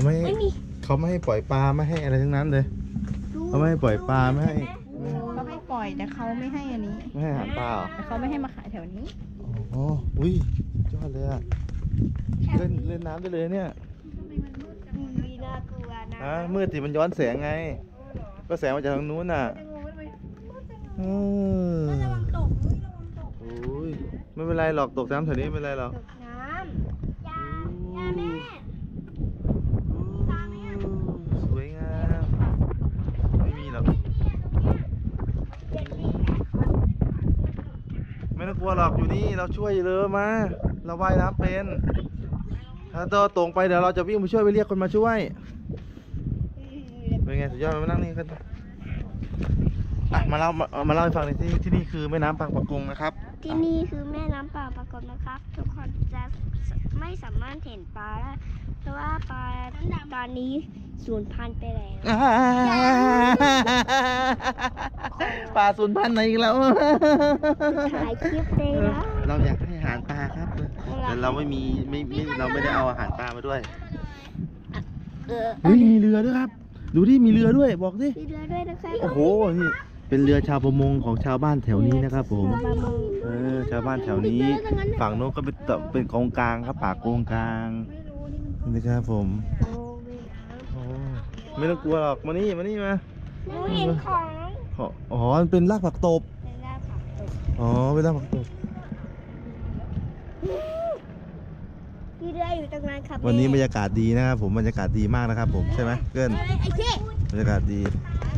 ไม่เขาไม่ให้ปล่อยปลาไม่ให้อะไรทั้งนั้นเลยเขาไม่ให้ปล่อยปลาไม่ให้เขาให้ปล่อยแต่เขาไม่ให้อันนี้ไม่ให้อาหารปลาเหรอแต่เขาไม่ให้มาขายแถวนี้อ๋ออุ้ยยอดเลยอะเล่นน้ำได้เลยเนี่ยมีน่ากลัวนะมืดสิมันย้อนแสงไง ก็แสงมาจากทางนู้นน่ะระวังตกโอ้ยไม่เป็นไรหรอกตกน้ำแถวนี้ไม่เป็นไรหรอกตกน้ำยาแม่สวยงามไม่มีหรอกไม่ต้องกลัวหรอกอยู่นี่เราช่วยเลยมาเราว่ายน้ำเป็นถ้าตัวตรงไปเดี๋ยวเราจะวิ่งไปช่วยไปเรียกคนมาช่วยเป็นไงสุดยอดมานั่งนี่กันมาเล่าให้ฟังในที่นี่คือแม่น้ำบางปะกงนะครับที่นี่คือแม่น้ำป่าปรากฏนะครับทุกคนจะไม่สามารถเห็นปลาได้เพราะว่าปลาตอนนี้สูญพันธุ์ไปแล้วปลาสูญพันธุ์ไหนอีกแล้วถ่ายคลิปเลยนะเราอยากให้อาหารปลาครับแต่เราไม่มีเราไม่ได้เอาอาหารปลามาด้วยเฮ้ยมีเรือด้วยครับดูดิมีเรือด้วยบอกสิมีเรือด้วยนะคะโอ้โหนี่เป็นเรือชาวประมงของชาวบ้านแถวนี้นะครับผมประมงชาวบ้านแถวนี้ฝั่งโน้นก็เป็นกองกลางครับป่าโกงกลางนี่ครับผมโอ้ยโอ้ไม่ต้องกลัวหรอกมานี่มาหนูเห็นของอ๋อมันเป็นรากผักตบเป็นหน้าผักตกอ๋อเป็นรากผักตบมีเรืออยู่ตรงนั้นครับวันนี้บรรยากาศดีนะครับผมบรรยากาศดีมากนะครับผมใช่ไหมเกินไอ้เจ๊บรรยากาศดีไอ้